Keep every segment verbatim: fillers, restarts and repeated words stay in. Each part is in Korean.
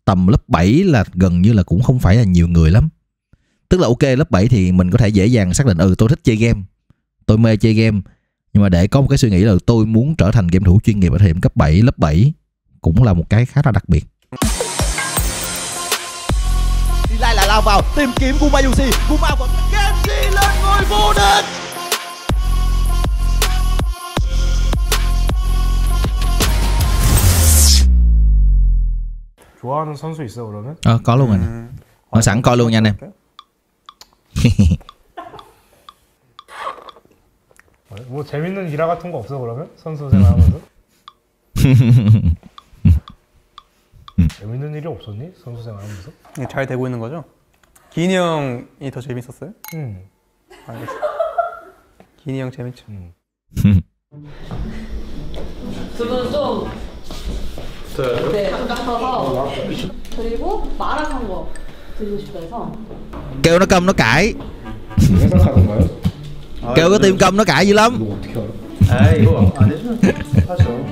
tầm lớp bảy là gần như là cũng không phải là nhiều người lắm. Tức là ok, lớp bảy thì mình có thể dễ dàng xác định ừ tôi thích chơi game, tôi mê chơi game. Nhưng mà để có một cái suy nghĩ là tôi muốn trở thành game thủ chuyên nghiệp ở thời điểm cấp bảy, lớp bảy cũng là một cái khá là đặc biệt. Lai lại lao vào tìm kiếm Gumayushi. Guma vẫn Genji lên ngôi vô địch. 좋아하는 선수 있어 그러면? Ờ, có luôn rồi nè. Nói sẵn coi luôn nha anh em. 뭐 재밌는 일화 같은 거 없어 그러면? 선수 생활하면서? 재밌는 일이 없었니? 선수 생활하면서? 잘 되고 있는 거죠? 기인이 형이 더 재밌었어요? 응. 알겠어. 기인이 형 재밌죠? 응. 두 분은 좀 네, 가까워서 그리고 마라샹궈 거 드시고 싶다 해서 Kêu nó câm nó cãi. 회사가던가요? Kêu cái tim câm nó cãi dữ lắm. 이거 어떻게 알아? 아 이거 안 해주면 하죠.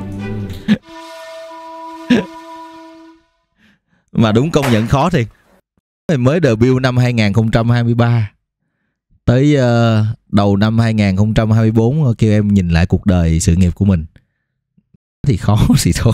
Mà đúng công nhận khó thiệt. Mới debut năm hai không hai ba tới uh, đầu năm hai không hai tư kêu em nhìn lại cuộc đời sự nghiệp của mình thì khó thì thôi.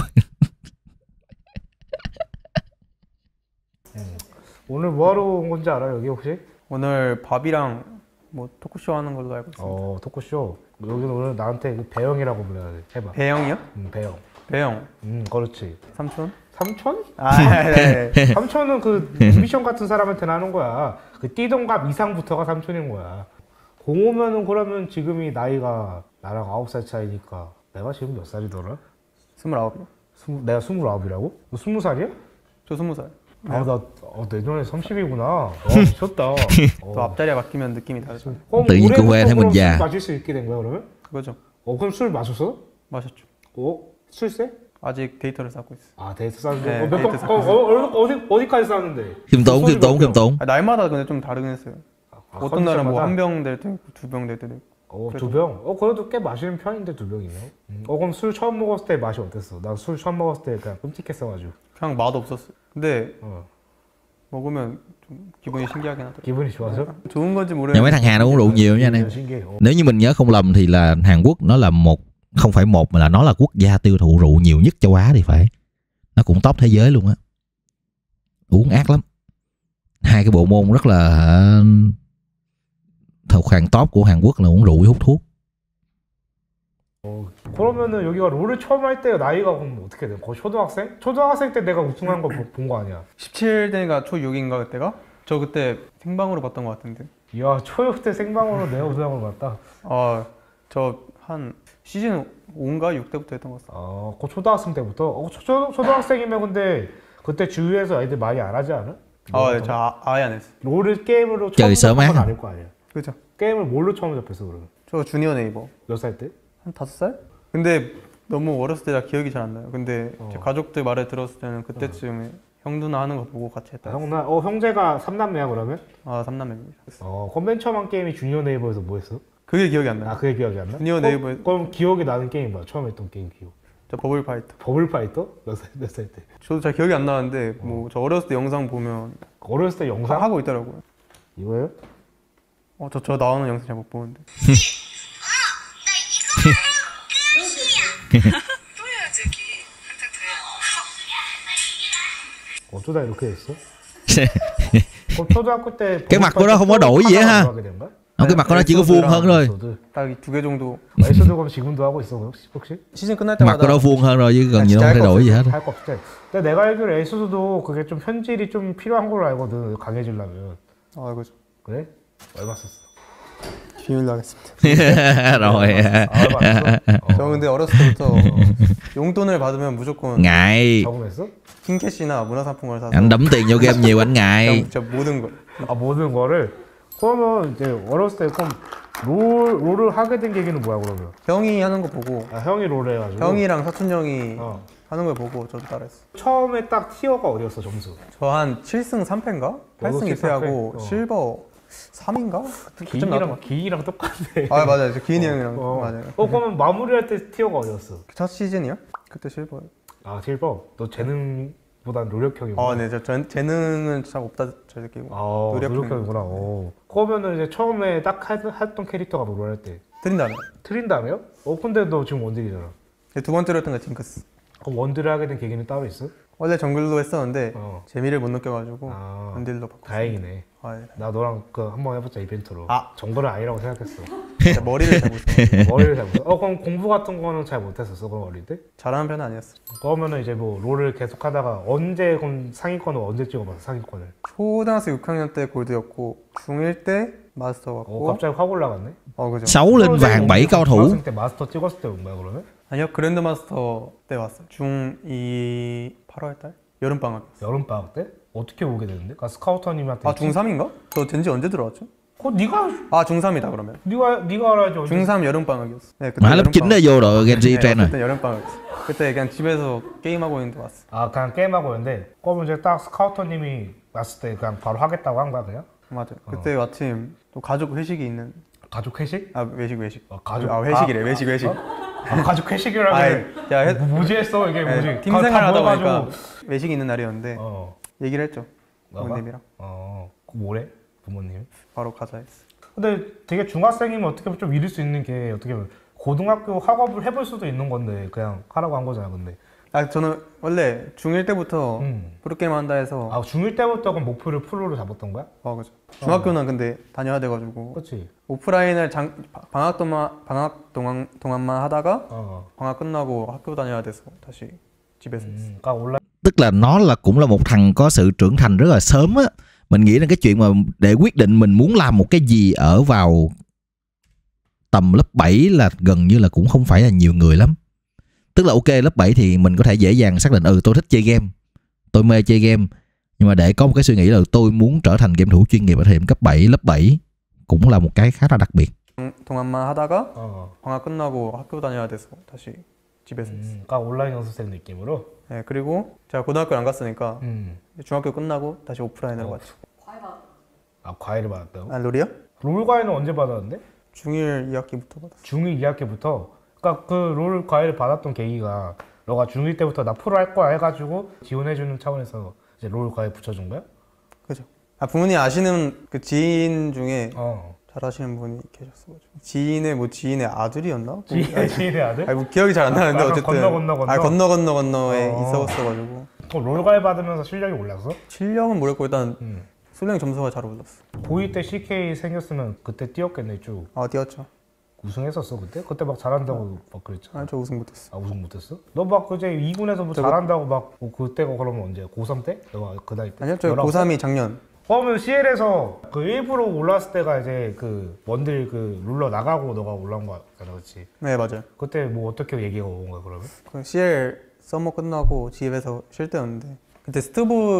오늘 뭐하러 온 건지 알아 여기 혹시? 오늘 밥이랑 뭐 토크쇼 하는 걸로 알고 있습니다. 어 토크쇼. 여기는 오늘 나한테 배영이라고 불러야 돼. 해봐. 배영이요? 응 배영. 배영. 응 그렇지. 삼촌? 삼촌? 아 네. 삼촌은 그 미션 같은 사람한테는 하는 거야. 그 띠동갑 이상부터가 삼촌인 거야. 공오면은 그러면 지금이 나이가 나랑 아홉 살 차이니까 내가 지금 몇 살이더라? 스물아홉이요. 스무, 내가 스물아홉이라고? 너 스무 살이야? 저 스무 살. 아, 나 어, 내년에 삼십이구나. 와, 미쳤다. 어. 또 앞자리가 바뀌면 느낌이 다르죠. 그럼 tự nhiên cô quen thấy mình 올해부터 già. 술 마실 수 있게 된 거야 그러면? 그거죠. 어 그럼 술 마셨어? 마셨죠. 어? 술세? 아직 데이터를 쌓고 있어요. 아 데이트 쌓는데? 네, 어, 몇 데이트 번, 쌓고 어, 있어요. 어, 어디, 어디까지 쌓는데? Khiêm tốn, khiêm tốn, khiêm tốn. 아, 날마다 근데 좀 다르긴 했어요. 아, 어떤 날은 뭐 컨디션마다? 한 병 될 때도 있고 두 병 될 때도 있고. 어, 두 병? 어, 그래도 꽤 마시는 편인데 두 병이네. 음. 어, 그럼 술 처음 먹었을 때 맛이 어땠어? 난 술 처음 먹었을 때 그냥 끔찍했어가지고. 그냥 맛 없었어요. 근데 어. 먹으면 좀 기분이 신기하긴 하더라고요. 기분이 좋아서? 좋은 건지 Nhưng 모르겠는데 mấy thằng Hàn nó uống rượu nhiều nha anh em. 신기해. 어. Nếu như mình nhớ không lầm thì là Hàn Quốc nó là một, không phải một mà là nó là quốc gia tiêu thụ rượu nhiều nhất châu Á thì phải. Nó cũng top thế giới luôn á. Uống ác lắm. Hai cái bộ môn rất là thuộc hàng top của Hàn Quốc là uống rượu với hút thuốc. 어, 그러면은 여기가 롤을 처음 할 때 나이가 그럼 어떻게 돼? 거의 초등학생? 초등학생 때 내가 우승한 거 본 거 아니야? 십칠 대가 초육인가 그때가? 저 그때 생방으로 봤던 것 같은데. 이야 초육 때 생방으로 내가 우승한 걸 봤다. 아, 저 한 시즌 오인가 육 때부터 했던 것 같아요. 아, 그 초등학생 때부터? 어, 초, 초등학생이면 근데 그때 주위에서 애들 많이 안 하지 않아? 아, 네, 저 아, 아예 안 했어요. 롤을 게임으로 저기 처음 접한 건 써매? 아닐 거 아니야? 그죠? 게임을 뭘로 처음 접했어 그러면? 저 주니어 네이버 몇 살 때? 한 다섯 살? 근데 너무 어렸을 때라 기억이 잘 안 나요. 근데 어. 제 가족들 말을 들었을 때는 그때쯤에 형 누나 하는 거 보고 같이 했다. 형, 나, 어, 형제가 삼남매야 그러면? 아, 삼남매입니다. 어, 그럼 맨 처음 한 게임이 주니어 네이버에서 뭐 했어? 그게 기억이 안 나요. 아, 그게 기억이 안 나? 주니어 네이버에- 어, 그럼 기억이 나는 게임 뭐야? 처음 했던 게임 기억. 저 버블 파이터. 버블 파이터? 몇 살, 몇 살 때? 저도 잘 기억이 안 나는데 뭐 저 어렸을 때 영상 보면 어렸을 때 영상? 하고 있더라고요. 이거예요? 어, 저, 저 나오는 영상 잘 못 보는데. 어쩌다 이렇게 됐어? 그럼 초등학교 때 Cái mặt của nó không có đổi gì á ha. Không, cái mặt của nó chỉ có vuông hơn thôi. 딱 두 개 정도. 에이스도 그럼 지금도 하고 있어 혹시? 혹시? 시즌 끝날 Mặt 때마다 của nó vuông hơn rồi chứ gần như nó không thay đổi gì hết. 할 거 없을 때. 근데 내가 알기로 에이스도 그게 좀 현질이 좀 필요한 걸로 알거든. 강해지려면. 아, 그죠. 그래? 얼마 썼어? 비밀로 하겠습니다. Rồi. 아, 맞았어? 저 근데 어렸을 때부터 용돈을 받으면 무조건 Ngại. 적응했어? 킹캐시나 문화상품권을 사서 Anh đấm tiền vô game nhiều anh ngại. 그냥 진짜 모든 걸. 아 모든 거를? 그러면 이제 어렸을 때 그럼 롤, 롤을 하게 된 계기는 뭐야 그러면? 형이 하는 거 보고 아, 형이 롤 해가지고? 형이랑 사촌 형이 어. 하는 걸 보고 저도 따라했어. 처음에 딱 티어가 어디였어 점수? 저 한 칠 승 삼 패인가? 팔 승 이 패하고 어. 실버 삼인가? 그쯤 나왔던 것 기인이랑, 기인이랑 똑같네. 같아. 아 맞아요. 저 기인이 형이랑 어. 맞아요. 어 그러면 마무리할 때 티어가 어디였어? 첫 시즌이요? 그때 실버요. 아 실버? 너 재능 보단 노력형이구나. 아, 네, 저 전- 재능은 잘 없다 잘 느끼고 아, 노력형. 노력형이구나. 어. 그러면은 이제 처음에 딱 하- 했던 캐릭터가 롤 할 때 트린 다음에 트린다며요? 어 근데 너 지금 원딜이잖아. 두 번째로 했던 게 징크스. 그럼 원딜을 하게 된 계기는 따로 있어? 원래 정글로 했었는데 어. 재미를 못 느껴가지고 아, 원딜로 바꿨어. 다행이네. 아, 예. 나 너랑 그 한번 해보자 이벤트로. 아. 정글은 아니라고 생각했어. 진짜 머리를 잘 못 써. 머리를 잘 못. 어 그럼 공부 같은 거는 잘 못했었어 그럼 어릴 때? 잘하는 편은 아니었어. 그러면은 이제 뭐 롤을 계속하다가 언제 그럼 상위권을 언제 찍어봤어 상위권을? 초등학생 육 학년 때 골드였고 중일 때 마스터 어 갔고. 갑자기 확 올라갔네. 어 그죠. sáu lên vàng bảy cao thủ. 중학생 때 마스터 찍었을 때 온 거야 그러면? 아니요, 그랜드 마스터 때 왔어. 중이 팔월 달 여름 방학. 여름 방학 때? 어떻게 오게 되는데? 그러니까 스카우터님한테 아 중삼인가? 저 젠지 언제 들어왔죠? 그 네가 아 중삼이다 그러면. 네가 네가 알아야지. 언제- 중삼 여름 방학이었어. 네, Mà lớp 여름 chín đã 방학. vô rồi Genji 네, Trend rồi. 그때 여름 방학이었어. 그때 그냥 집에서 게임하고 있는데 왔어. 아 그냥 게임하고 있는데 그러면 이제 딱 스카우터님이 왔을 때 그냥 바로 하겠다고 한 거야 그냥? 맞아. 그때 마침 또 가족 회식이 있는. 가족 회식? 아 외식 외식. 어, 가족 아 회식이래 아, 외식 외식. 아, 가족 회식이라고 아, 해. 야, 해- 뭐, 뭐지 했어 이게 뭐지? 네, 팀 가- 다 생활 하다 모여가지고. 보니까 외식이 있는 날이었는데 어. 얘기를 했죠. 너가? 부모님이랑 어. 그 뭐래? 부모님. 바로 가자 했어. 근데 되게 중학생이면 어떻게 보면 좀 이룰 수 있는 게 어떻게 보면 고등학교 학업을 해볼 수도 있는 건데 그냥 하라고 한 거잖아 근데. 아 저는 원래 중일 때부터 음. 프로게임 한다 해서 아 중일 때부터 그럼 목표를 프로로 잡았던 거야? 어 그죠. 중학교는 근데 다녀야 돼가지고 그렇지. 오프라인을 장, 방학 동안 방학 동안 동안만 하다가 어. 방학 끝나고 학교 다녀야 돼서 다시 집에서 했어. 음, 그러니까 온라인. Tức là nó là cũng là một thằng có sự trưởng thành rất là sớm á. Mình nghĩ là cái chuyện mà để quyết định mình muốn làm một cái gì ở vào tầm lớp bảy là gần như là cũng không phải là nhiều người lắm. Tức là ok lớp bảy thì mình có thể dễ dàng xác định ừ tôi thích chơi game, tôi mê chơi game. Nhưng mà để có một cái suy nghĩ là tôi muốn trở thành game thủ chuyên nghiệp ở thời điểm cấp bảy, lớp bảy cũng là một cái khá là đặc biệt. 동안만 하다가 어. 방학 끝나고 학교 다녀야 돼서 다시 집에서 했어. 음, 그러니까 온라인 연습생 느낌으로. 네, 그리고 제가 고등학교를 안 갔으니까 음. 중학교 끝나고 다시 오프라인으로 어. 갔죠. 과외 받 아 과외를 받았다고? 아 롤이요? 롤 과외는 언제 받았는데? 중일 이 학기부터 받았어. 중일 이 학기부터. 그러니까 그 롤 과외를 받았던 계기가 너가 중일 때부터 나 프로 할 거야 해가지고 지원해주는 차원에서 이제 롤 과외 붙여준 거야? 그죠. 아 부모님 아시는 그 지인 중에 어. 잘하시는 분이 계셨어가지고 지인의 뭐 지인의 아들이었나? 뭐, 지인의 지인의 아들? 아니 뭐 기억이 잘 안 나는데 약간 어쨌든 건너, 건너, 건너? 아 건너 건너 건너에 어. 있었어가지고 그 롤 과외 받으면서 실력이 올랐어? 실력은 모르겠고 일단 응. 수능 점수가 잘 올랐어. 고이 때 씨케이 생겼으면 그때 뛰었겠네 쭉. 아 뛰었죠. 우승했었어 그때? 그때 막 잘한다고 막 그랬잖아. 아니 저 우승 못했어. 아 우승 못했어? 너 막 그제 이 군에서 뭐 저거- 잘한다고 막 뭐 그때가 그러면 언제? 고삼 때? 너가 그 나이 때? 아니요 저 열아홉 살? 고삼이 작년. 그러면 씨엘에서 그 일부러 올랐을 때가 이제 그 원딜 그 룰러 나가고 너가 올라온 거잖아 그렇지? 네 맞아요. 그때 뭐 어떻게 얘기가 온 거야 그러면? 그 씨엘 서머 끝나고 집에서 쉴 때였는데 그때 스트브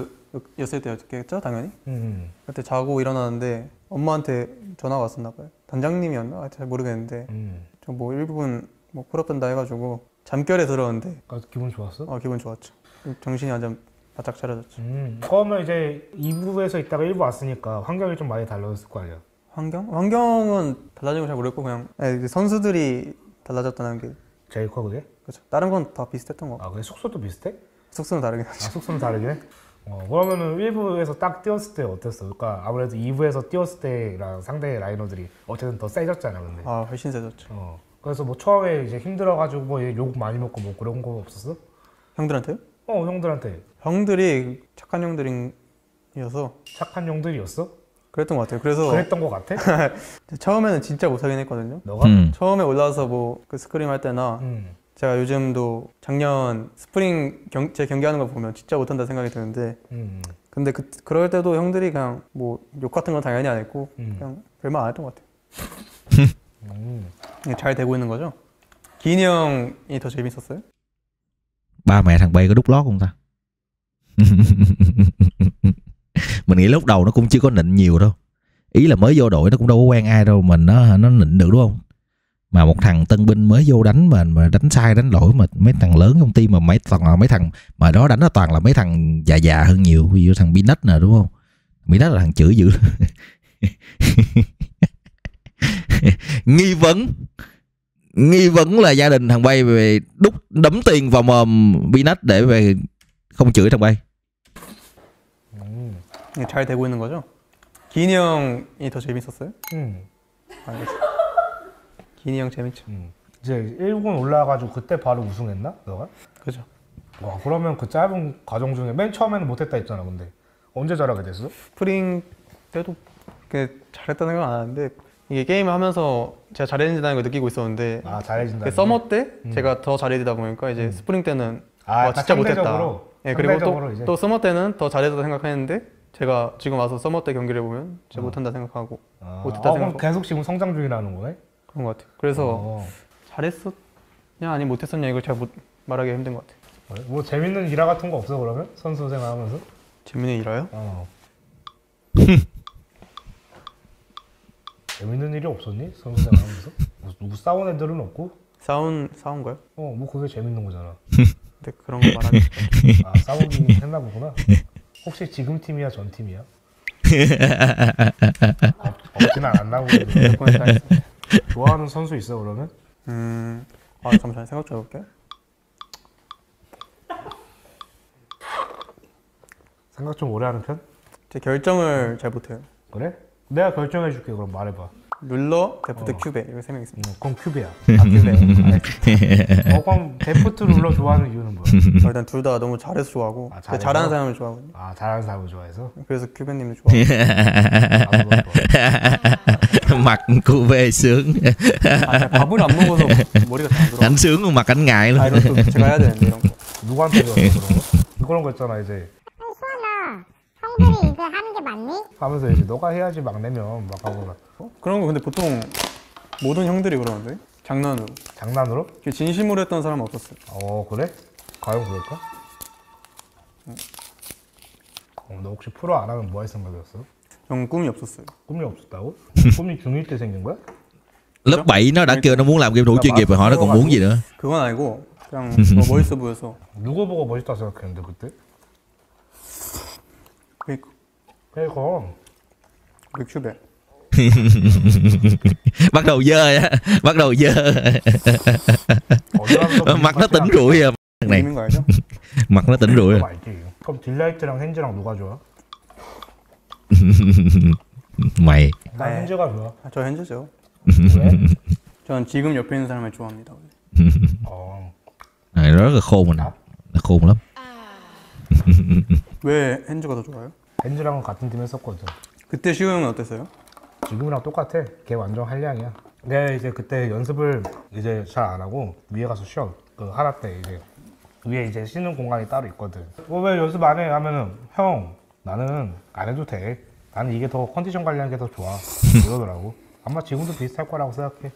리그였을 때였겠죠 당연히. 음. 그때 자고 일어나는데 엄마한테 전화가 왔었나 봐요. 단장님이었나? 아, 잘 모르겠는데 음. 저 뭐 일 부분 뭐 풀업된다 해가지고 잠결에 들었는데 그러니까 기분 좋았어? 어 기분 좋았죠. 정신이 완전 바짝 차려졌죠. 음. 그러면 이제 이 부에서 있다가 일 부 왔으니까 환경이 좀 많이 달라졌을 거 아니야? 환경? 환경은 달라진 거 잘 모르겠고 그냥 네, 이제 선수들이 달라졌다는 게 제일 커 그게? 그렇죠. 다른 건 다 비슷했던 거. 아 그게 숙소도 비슷해? 숙소는 다르긴 아 하죠. 숙소는 다르긴 해? 어, 그러면은 일 부에서 딱 뛰었을 때 어땠어? 그러니까 아무래도 이 부에서 뛰었을 때랑 상대 라이너들이 어쨌든 더 세졌잖아 근데. 아 훨씬 세졌죠. 어. 그래서 뭐 처음에 이제 힘들어가지고 뭐 욕 많이 먹고 뭐 그런 거 없었어? 형들한테요? 어 형들한테 형들이 착한 형들이어서 착한 형들이었어? 그랬던 것 같아요. 그래서 그랬던 거 같아? 처음에는 진짜 못하긴 했거든요. 너가? Ừ. 처음에 올라와서 뭐 그 스크림 할 때나 음. 제가 요즘도 작년 스프링 경, 제 경기하는 거 보면 진짜 못한다 생각이 드는데 음. 근데 그, 그럴 때도 형들이 그냥 뭐 욕 같은 건 당연히 안 했고 음. 그냥 별말 안 했던 것 같아요. 음. 그냥 잘 되고 있는 거죠. 기인이 형이 더 재밌었어요? Ba mẹ thằng Bay có đút lót không ta? Mình nghĩ lúc đầu nó cũng chưa có nịnh nhiều đâu. Ý là mới vô đội nó cũng đâu có quen ai đâu mà nó nó nịnh được đúng không? Mà một thằng tân binh mới vô đánh mà mà đánh sai đánh lỗi mà mấy thằng lớn công ty mà mấy toàn là mấy thằng mà đó đánh nó toàn là mấy thằng già già hơn nhiều, ví dụ thằng Binet nè đúng không? Binet là thằng chửi dữ. Nghi vấn nghi vấn là gia đình thằng Bay về đút đấm tiền vào mồm Binet để về không chửi thằng bay. 음. 이게 잘 되고 있는 거죠? 기인이 형이 더 재밌었어요? 음. 알겠어. 기인이 형 재밌죠. 음. 이제 일 군 올라와가지고 그때 바로 우승했나? 너가? 그죠. 와 그러면 그 짧은 과정 중에 맨 처음에는 못했다 했잖아. 근데 언제 잘하게 됐어? 스프링 때도 그렇게 잘했다는 건 안 하는데 이게 게임을 하면서 제가 잘해진다는 걸 느끼고 있었는데 아 잘해진다. 그 서머 때 음. 제가 더 잘해지다 보니까 이제 스프링 때는 아, 와 약간 진짜 못했다. 상대적으로, 예, 그리고 상대적으로 또, 이제. 또 서머 때는 더 잘했다 생각했는데 제가 지금 와서 서머 때 경기를 보면 진짜 어. 못한다 생각하고 아, 못했다 아, 그럼 생각하고 계속 지금 성장 중이라는 거네? 그런 것 같아요. 그래서 어. 잘했었냐 아니 못했었냐 이걸 잘 못 말하기 힘든 것 같아요. 그래? 뭐 재밌는 일화 같은 거 없어 그러면? 선수 생활하면서? 재밌는 일화요? 어. 재밌는 일이 없었니? 선수 생활하면서? 뭐, 누구 싸운 애들은 없고? 싸운 싸운 거요? 어, 뭐 그게 재밌는 거잖아. 근데 그런 거 말하기 아, 싸우긴 했나 보구나. 혹시 지금 팀이야, 전 팀이야? 없, 없진 않았나 보네. 몇 번에 다 했어요. 좋아하는 선수 있어 그러면? 음, 아 잠시만 생각 좀 해볼게. 생각 좀 오래 하는 편? 제 결정을 잘 못해요. 그래? 내가 결정해줄게. 그럼 말해봐. 룰러, 데프트, 어. 큐베 이거 세 명 있습니다. 음, 그럼 큐비야. 아 큐베. 어, 그럼 데프트 룰러 좋아하는 이유는 뭐야? 어, 일단 둘 다 너무 잘해서 좋아하고 아, 근데 잘해서? 잘하는 사람을 좋아하거든요. 아, 잘하는 사람을 좋아해서? 그래서 큐베님을 좋아하고. 나도 그거 좋아. Mặt cô về sướng. 아, 제가 밥을 안 먹어서 머리가 잘 안 들어. Anh sướng mà mặt anh ngại 아 luôn. 이런 또 제가 해야 되는데 이런 거. 누구한테 배웠어 그런 거? 그런 거 있잖아 이제 수아나, 형들이 이거 하는 게 맞니? 하면서 이제 너가 해야지 막 내면 막 하고 막 어? 그런 거 근데 보통 모든 형들이 그러는데 장난으로. 장난으로? 진심으로 했던 사람은 없었어요. 어 그래? 과연 그럴까? 어, 너 혹시 프로 안 하면 뭐 할 생각이었어? 전 꿈이 없었어요. 꿈이 없었다고? 꿈이 중일 때 생긴 거야? Lớp bảy nó đã kêu nó muốn làm game thủ chuyên nghiệp rồi, hỏi nó còn muốn gì nữa. 그건 아니고 그냥 뭐 멋있어 보여서. 누구 보고 멋있다 생각했는데 그때? 그러니까 그러니까 우리 큐베. Bắt đầu dơ á, bắt đầu dơ. 어디 가서 Mặt nó tỉnh rụi à. Này, 재밌는 거 알죠? mặt nó tỉnh rụi 그거 à. 알지? 그럼 딜라이트랑 핸즈랑 누가 좋아? Mày. 난 네. 핸즈가 좋아. 아, 저 현재죠. 왜? 전 지금 옆에 있는 사람을 좋아합니다. 원래. 어. Này nó rất là khôn rồi nè. Nó khôn lắm. 왜 핸즈가 더 좋아요? 핸즈랑은 같은 팀 했었거든. 그때 시호 형은 어땠어요? 지금이랑 똑같아. 걔 완전 한량이야. 내가 이제 그때 연습을 이제 잘 안 하고 위에 가서 쉬어. 그 하나 때 이제 위에 이제 쉬는 공간이 따로 있거든. 어, 왜 연습 안 해? 하면은 형 나는 안 해도 돼. 나는 이게 더 컨디션 관리하는 게 더 좋아. 이러더라고. 아마 지금도 비슷할 거라고 생각해.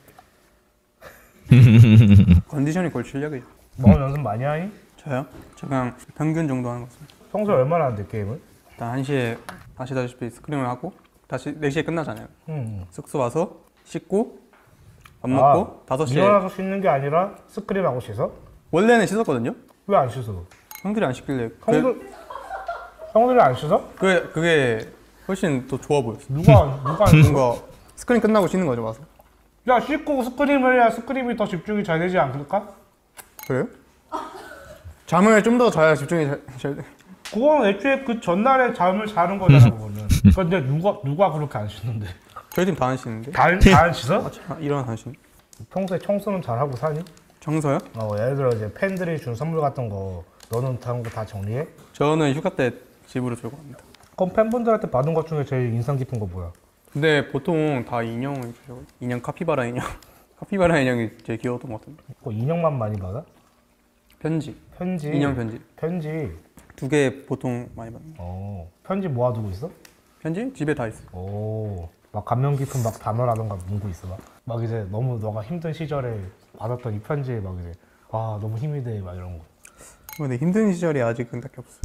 컨디션이 거의 실력이죠. 너 연습 많이 하니? 저요? 저 그냥 평균 정도 하는 것 같습니다. 평소에 얼마나 하는데 게임을? 일단 한 시에 아시다시피 스크림을 하고 다시 네 시에 끝나잖아요. 응. 숙소 와서 씻고 밥 먹고 다섯 시에 일어나서 씻는 게 아니라 스크림하고 씻어? 원래는 씻었거든요. 왜 안 씻어? 형들이 안 씻길래 형들 그, 형들이 안 씻어? 그게 그게 훨씬 더 좋아 보였어. 누가 누가 안 씻어? 뭔가 스크림 끝나고 씻는 거죠 와서. 야 씻고 스크림을 해야 스크림이 더 집중이 잘 되지 않을까? 그래요? 잠을 좀 더 자야 집중이 잘, 잘 돼. 그건 애초에 그 전날에 잠을 자는 거잖아 그거는. 근데 누가 누가 그렇게 안 씻는데? 저희 팀 다 안 씻는데. 다안 씻어? 아, 일어나 안 씻는. 평소에 청소는 잘 하고 사니? 청소요? 어 예를 들어 이제 팬들이 준 선물 같은 거 너는 다른 거 다 정리해? 저는 휴가 때 집으로 들고 갑니다. 그럼 팬분들한테 받은 것 중에 제일 인상 깊은 거 뭐야? 근데 보통 다 인형을 주셔. 인형 카피바라 인형. 카피바라 인형이 제일 귀여웠던 것 같은데. 그 인형만 많이 받아? 편지. 편지. 인형 편지. 편지. 두 개 보통 많이 받는 거. 어 편지 모아두고 있어? 편지? 집에 다 있어. 오. 막 감명 깊은 막 단어라던가 문구 있어 막. 막 이제 너무 너가 힘든 시절에 받았던 이 편지에 막 이제 아 너무 힘이 돼 막 이런 거. 근데 힘든 시절이 아직은 딱히 없어.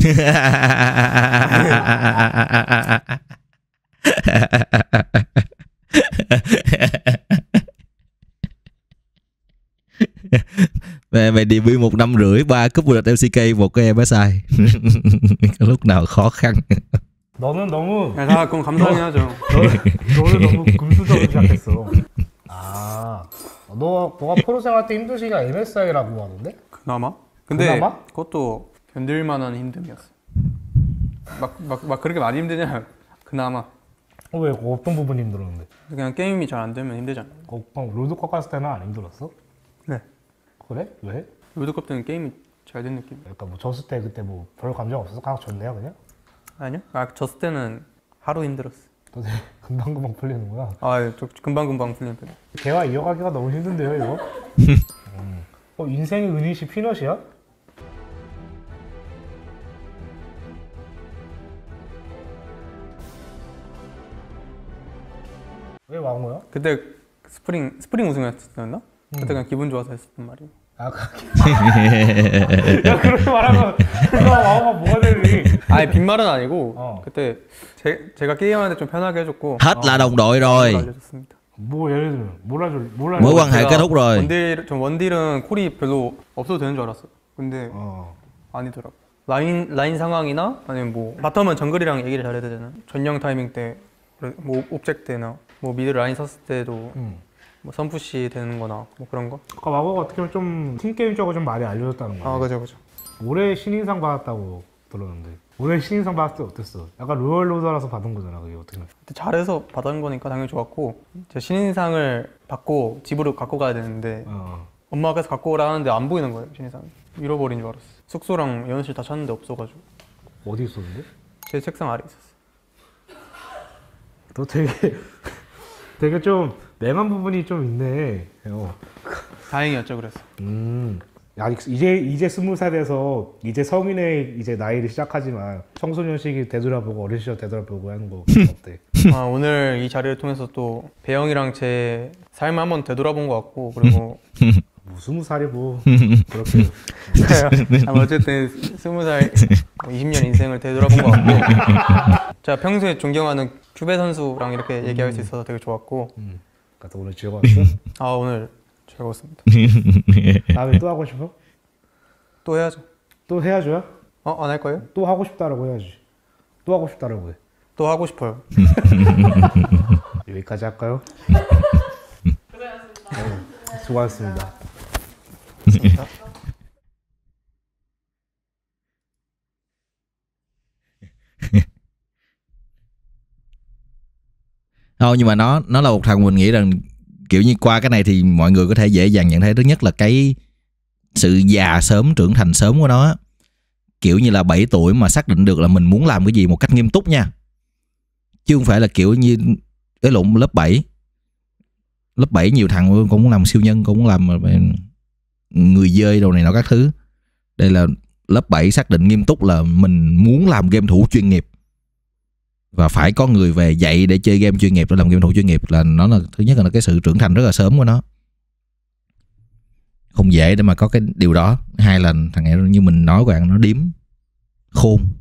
Mày, mày debut một năm rưỡi, ba cúp vô địch lờ xê ca, một cái em ét i. Lúc nào khó khăn. 너는 너무 야, 다 그건 감사하긴 하죠. 너는 너무 금수저로 시작했어. 아, 너 너가 프로 생활 때 힘든 시기가 엠에스아이라고 하는데? 그나마? 근데 그나마? 그것도 견딜 만한 힘듦이었어. 막, 막, 막 그렇게 많이 힘드냐? 그나마. 어, 왜 어떤 부분이 힘들었는데? 그냥 게임이 잘 안 되면 힘들잖아. 어, 그럼 롤드컵 갔을 때는 안 힘들었어? 네. 그래? 왜? 롤드컵 때는 게임이 잘 된 느낌. 약간 뭐 졌을 때 그때 뭐 별 감정 없어서 그냥 졌네요 그냥? 아니요? 아, 졌을 때는 하루 힘들었어. 너 되게 금방금방 풀리는구나. 아, 저 금방금방 풀리는 편. 대화 이어가기가 너무 힘든데요 이거? 음. 어, 인생의 은희씨 피넛이야? 왜 왕호야? 그때 스프링 스프링 우승했었나? 그때 그냥 기분 좋아서 했었단 말이에요. 아, 야 그렇게 말하면 그거 왕호가 뭐가 되니? 아니 빈말은 아니고 어. 그때 제, 제가 게임하는데 좀 편하게 해줬고 Hết là đồng đội rồi. 알려줬습니다. 뭐 예를 들면 몰라줄 몰라. Mối quan hệ kết thúc rồi. 원딜 좀 원딜은 콜이 별로 없어도 되는 줄 알았어. 근데 어. 아니더라고. 라인 라인 상황이나 아니면 뭐 바텀은 정글이랑 얘기를 잘해야 되잖아. 전령 타이밍 때 뭐 옵젝 때나 뭐 미드 라인 섰을 때도 음. 뭐 선푸시 되는 거나 뭐 그런 거. 그러니까 왕호가 어떻게 보면 좀 팀게임적으로 좀 많이 알려줬다는 거야. 아 그죠 그죠. 올해 신인상 받았다고 들었는데 올해 신인상 받았을 때 어땠어? 약간 로열 로더라서 받은 거잖아 그게 어떻게 보면. 그때 잘해서 받은 거니까 당연히 좋았고 제 신인상을 받고 집으로 갖고 가야 되는데 어. 엄마가 계속 갖고 오라 하는데 안 보이는 거예요 신인상이. 잃어버린 줄 알았어. 숙소랑 연습실 다 찾는데 없어가지고 어디 있었는데? 제 책상 아래 있었어. 너 되게 되게 좀 맹한 부분이 좀 있네. 어. 다행이었죠 그래서. 음. 아직 이제 이제 스무 살에서 이제 성인의 이제 나이를 시작하지만 청소년 시기 되돌아보고 어린 시절 되돌아보고 하는 거 어때? 아, 오늘 이 자리를 통해서 또 배영이랑 제 삶을 한번 되돌아본 것 같고 그리고 뭐 스무 살이고 그렇게 아, 어쨌든 스무 살 뭐 이십 년 인생을 되돌아본 것 같고 제가 평소에 존경하는 큐베 선수랑 이렇게 얘기할 수 있어서 되게 좋았고 음. 그러니까 오늘 즐거웠어? 아 오늘 즐거웠습니다. 다음에 또 하고 싶어? 또 해야죠. 또 해야죠? 어? 안 할 거예요? 또 하고 싶다라고 해야지. 또 하고 싶다라고 해. 또 하고 싶어요. 여기까지 할까요? 네, 수고하셨습니다. Thôi nhưng mà nó nó là một thằng mình nghĩ rằng kiểu như qua cái này thì mọi người có thể dễ dàng nhận thấy thứ nhất là cái sự già sớm, trưởng thành sớm của nó. Kiểu như là bảy tuổi mà xác định được là mình muốn làm cái gì một cách nghiêm túc nha. Chứ không phải là kiểu như cái lộn lớp bảy. Lớp bảy nhiều thằng cũng muốn làm siêu nhân, cũng muốn làm người dơi đồ này nọ các thứ. Đây là lớp bảy xác định nghiêm túc là mình muốn làm game thủ chuyên nghiệp. Và phải có người về dạy để chơi game chuyên nghiệp, để làm game thủ chuyên nghiệp, là nó là thứ nhất là cái sự trưởng thành rất là sớm của nó. Không dễ để mà có cái điều đó. Hai là thằng này như mình nói của bạn, nó điếm khôn.